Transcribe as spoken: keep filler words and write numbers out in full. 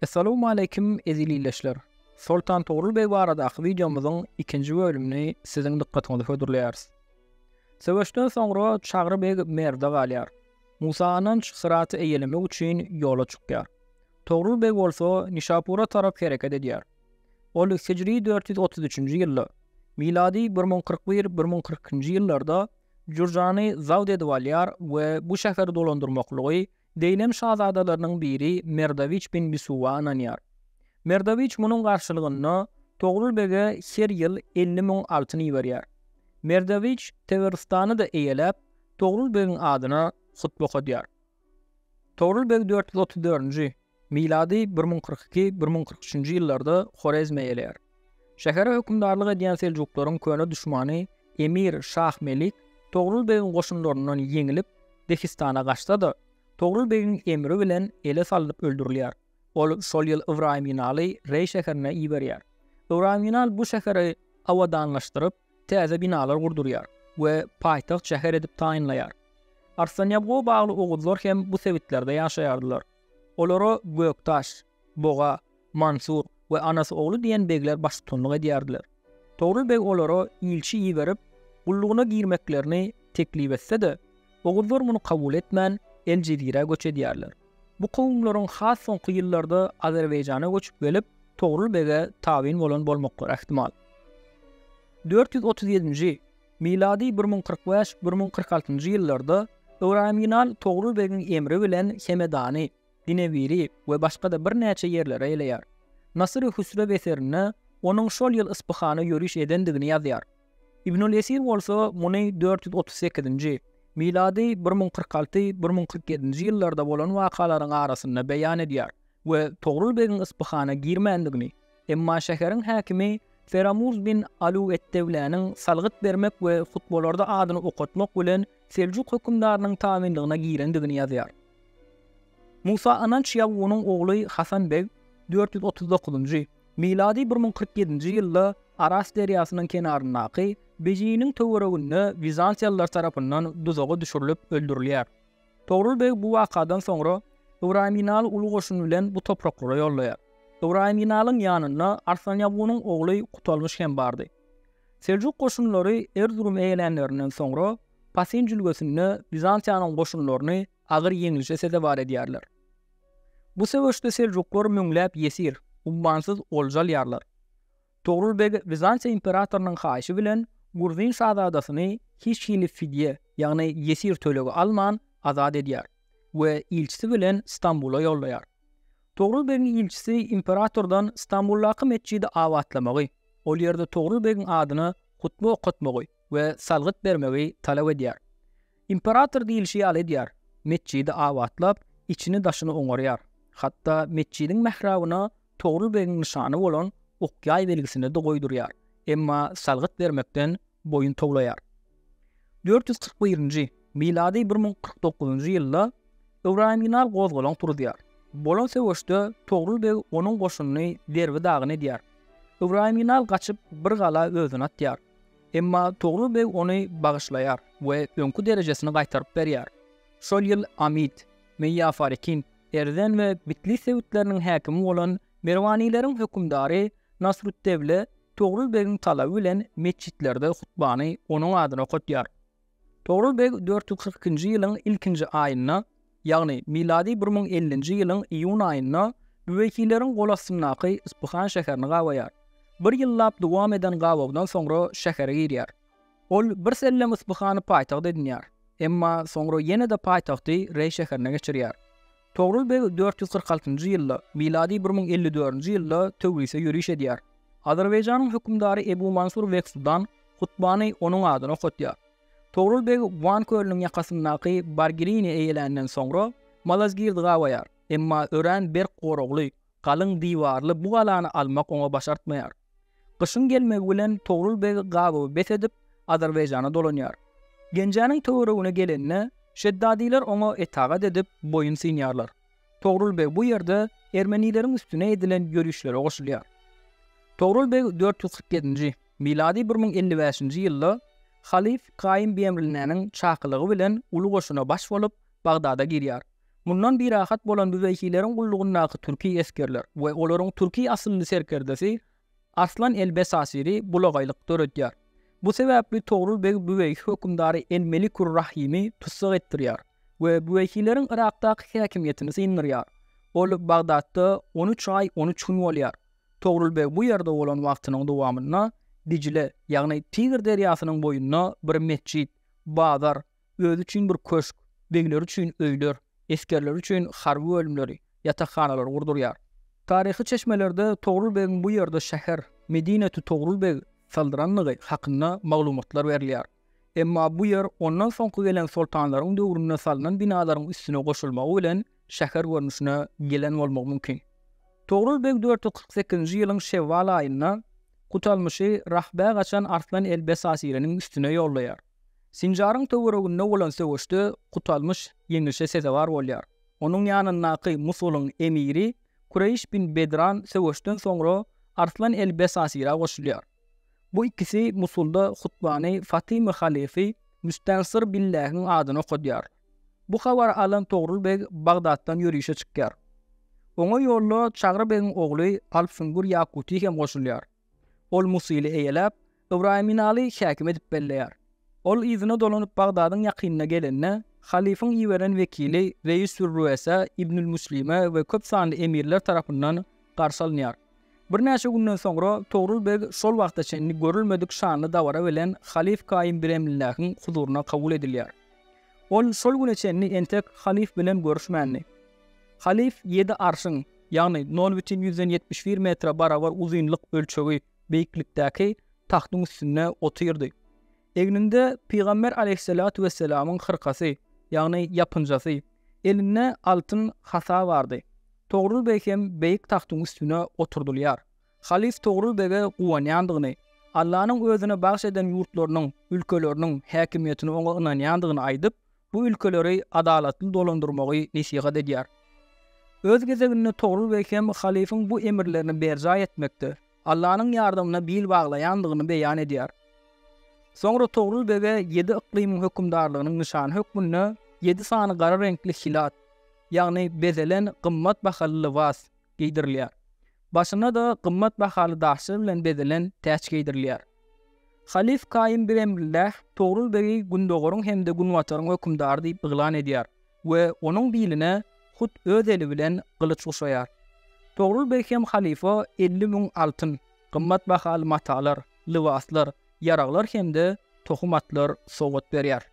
Assalamu alaykum ezilileşler. Sultan Toğrul Bey baradaky videomyzyň ikinji bölümini siziň dikkatiňize hödürleýäris. Söwüşden soňra Çagry Bey merde galýar. Musa anyň şyhraty eýelemek üçin ýola çykýar. Toğrul Bey bolsa Nişapura tarap hereket edýär. Ol Hicri dört yüz otuz üçünji ýylda, miladi bir ming kırk bir bir ming kırk ikinji ýyllarda Jurjany zawd edip alýar we bu şäheri dolandyrmaklygy Deylem şahzadalarynyň biri Merdavich bin Bisuwa ananýar. Merdavich munyň garşylygyny Toğrul Bege her ýyl elli ming altyn berýär. Merdavich Teberistany da eýelep Toğrul Begiň adyna hutba okudýar. Toğrul Beg dört yüz otuz dörtünji miladi bir ming kırk iki bir ming kırk üçünji ýyllarda Horezme eýelär. Şähere hökümdarlyk edýän Seljuklaryň köne düşmany Emir Şah Melik Toğrul Begiň goşunlaryndan ýeňilip Dehistana gaçdy. Toğrul Begiň emri bilen ele salyp öldürilýär. Ol şol ýyl Ibrahim Ýynaly Rey şäherine iýberýär. Ibrahim Ýynal bu şäheri awadanlaşdyryp täze binalar gurdurýar we paýtaxt şäher edip taýynlaýar. Arsanýabga bagly oguzlar hem bu sewitlerde ýaşaýardylar. Olary Göktaş, Boga, Mansur we anasy ogly diýen begler başçylyk edýärdiler. Toğrul Beg olary ilçi iýberip gullugyna girmeklerini teklip etse-de, oguzlar muny kabul etmän Eljezire göç edýärler. Bu kowumlaryň has soňky ýyllarda Azerbaýjana göçüp gelip Toğrul Bege tabin bolan bolmaklar ähtimal. dört yüz otuz ýedinji miladi bir ming kırk beş bir ming kırk altynji ýyllarda Ibrahim Ýynal Toğrul Begiň emri bilen Hemedany, Dinewiri we başga da bir näçe ýerlere eýleýär. Nasyr Hüsrew eserini onuň şol ýyl Isfahana ýörüş edendigini ýazýar. Ibnül Esir bolsa muny dört yüz otuz sekizinji miladi bir ming kırk alty bir ming kırk ýedinji ýyllarda bolan wakalaryň arasynda beýan edýär we Toğrul Begiň Isfahana girmendigini, emma şäheriň häkimi Feramuz bin Alu et-Dewlanyň salgyt bermek we futbollarda adyny okutmak bilen Seljuk hökümdarynyň taýinligine girendigini ýazýar. Musa Ananç ýagynyň ogly Hasan Beg dört yüz otuz dokuzunji miladi bir ming kırk ýedinji ýylda Aras derýasynyň kenaryndaky Bejiňiň töwereginde Bizansiýalılar tarapyndan duzaga düşürilip öldürilýär. Toğrul Beg bu wakadan soňra Ibrahim Ýynal uly goşun bilen bu topraklara ýollaýar. Ibrahim Ýynalyň ýanyna Arsanýabynyň ogly Kutalmış hem bardy. Seljuk goşunlary Erzurum eýlenlerinden soňra Pasin jülgesinde Bizansiýanyň goşunlaryny agyr ýeňilişe sedebar edýärler. Bu sebäpde Seljuklar müňläp ýesir, ummansyz oljalýarlar. Toğrul Beg Bizansiýa imperatorynyň haýyşy bilen Gurzin şahzadasyny hiç hili fidye, ýagny ýesir tölegi alman azad edýär we ilçisi bilen Stambula ýollaýar. Toğrul Begiň ilçisi imperatordan Stambullaky mesjidi awatlamogy, ol ýerde Toğrul Begiň adyny hutba okutmogy we salgyt bermegi talap edýär. Imperator diýilşi ýaly edýär, mesjidi awatlap, içini daşyny oňarýar. Hatda mesjidiň mehrabyna Toğrul Begiň nişany bolan okýay belgisini de goýdurýar. Emma salgyt bermekden boyun toglaýar. dört yüz kırk birinji miladi bir ming kırk dokuzunji ýylda Ibrahim Ýynal gozgalaň turýar. Bolan sebäpde Toğrul Beg onuň goşunyny derbi dagyny edýär. Ibrahim Ýynal gaçyp bir gala özüne atýar. Emma Toğrul Beg ony bagyşlaýar we öňkü derejesini gaýtaryp berýär. Şol ýyl Amit, Meýya Farikin, Erden we Bitlis sewitleriniň häkimi bolan Merwanilerin hökümdary Nasruddewle Toğrul Begiň talaby bilen mesjitlerde hutbany onuň adyna okutýar. Toğrul Beg dört yüz kırk ikinji ýylyň ilkinji aýyna, ýagny miladi bir ming ellinji ýylyň iýun aýyna wekillerin golasyndaky Isfahan şäherini gawaýar. Bir ýyllap dowam eden gawagdan soňra şähere girýär. Ol bir sellem Isfahany paýtaxt edinýär, emma soňra ýene de paýtagty Rey şäherine geçirýär. Toğrul Beg dört yüz kırk altynji ýylda, miladi bir ming elli dörtünji ýylda Tövrise ýörüş edýär. Azerbaýjanyň hökümdary Ebu Mansur Weksudan hutbany onuň adyna okutýar. Toğrul Beg Van kölüniň ýakasyndaky Bargirini eýelenden soňra Malazgirdi gawaýar, emma ören bir gorogly, galyň diwarly bu galany almak oňa başartmaýar. Gyşyň gelmegi bilen Toğrul Beg gawawy bet edip Azerbaýjana dolanýar. Genjanyň töweregine gelenine Şeddadiler oňa etagat edip boyun sinýarlar. Toğrul Beg bu ýerde Ermenileriň üstüne edilen ýörüşlere goşulýar. Toğrul Beg dört yüz kırk ýedinji miladi bir ming elli beşinji ýylda Halif Kaim Bemrilnäniň çakylygy bilen uly goşuna baş bolup Bagdada girýär. Mundan bir rahat bolan bu wekillerin gullugundaky türki eskerler we olaryň türki asylly serkerdesi Arslan el-Besasiri bulagaýlyk döredýär. Bu sebäpli Togrul Beg bu weki hökümdary El-Melikur Rahimi tutsak etdirýär we bu wekilleriň Irakdaky häkimiýetini synyrýar. Ol Bagdatda on üç ay on üç gün bolýar. Togrul Beg bu ýerde bolan wagtynyň dowamyna Dicle, ýagny Tigr derýasynyň boýuna bir mesjid, bazar, özü üçin bir köşk, begler üçin öýler, eskerler üçin harby bölümleri, ýatakhanalar gurdurýar. Taryhy çeşmelerde Togrul Beg'in bu ýerde şäher Medine-tu Togrul Beg saldyranlygy hakynda maglumatlar berilýär. Emma bu ýer ondan soňky gelen sultanlaryň döwründe salynan binalaryň üstüne goşulmagy bilen şäher görnüşine gelen bolmagy mümkin. Togrul Beg dört yüz kırk sekizinji ýylyň Şewwal aýynda Kutalmışy rahba gaçan Arslan el-Besasiriň üstüne ýollaýar. Sinjaryň töwereginde bolan söwüşde Kutalmış ýeňişe sezewar bolýar. Onuň ýanyndaky Musulyň emiri Kureyş bin Bedran söwüşden soňra Arslan el-Besasirä goşulýar. Bu ikisi Musulda hutbany Fatimy halifi Müstansir billahiň adyny okudýar. Bu habar alan Togrul Beg Bagdatdan ýürüýüşe çykýar. Oňa ýolda Çagry Beg'iň ogly Alpsungur Yakuti hem goşulýar. Ol Musyly eýeläp Ibrahim Minaly häkim edip belleýär. Ol izine dolanyp Bagdadyň ýakynyna gelende halifyň iýeren wekili Reis-ül Ruwesa İbnül Muslime we köp sanly emirler tarapyndan garşy alınýar. Bir näçe günden soňra Togrul Beg şol wagtda çenli görülmedik şanly dawara bilen Halif Kaim Biremlillahiň huzuruna kabul edilýär. Ol şol güne çenli entek halif bilen görüşmänli. Halif ýedi arşyň, ýagny nol бүтүн ýüzden ýetmiş bir metre barabar uzunlyk ölçegi beýiklikdäki tahtyň üstünde otyrdy. Egninde Peygamber aleyhissalatu vesselamyň hırkasy, ýagny ýapynjasy, elinde altyn hasa bardy. Togrul Beg hem beýik tahtyň üstüne oturdylýar. Halif Togrul Beg'e guwanýandygyny, Allah'nyň özüne bagş eden ýurtlarynyň, ülkeleriniň häkimiýetini oňa ynanýandygyny aýdyp, bu ülkeleri adalatly dolandyrmagy nesihat edýär. Öz gezeginde Togrul Beg hem halifyň bu emirlerini berja etmekde, Allah'nyň ýardymyna bil baglaýandygyny beýan edýär. Soňra Togrul Beg'e ýedi iklimiň hökümdarlygynyň nişan hökmüne ýedi sany gara renkli hilat, ýagny bezelen gymmat bahaly libas giydirilýär. Başyna da gymmat bahaly daşy bilen bezelen täç giydirilýär. Halif Kaim Biremlillah Togrul Beg'i gündogaryň hemde günwataryň hökümdary diýip ýylan edýär we onuň biline hut öz eli bilen gylyç goşaýar. Togrul Beg hem halifa elli müň altyn, gymmat bahaly matalar, libaslar, ýaraglar hemde tohumatlar sowgat berýär.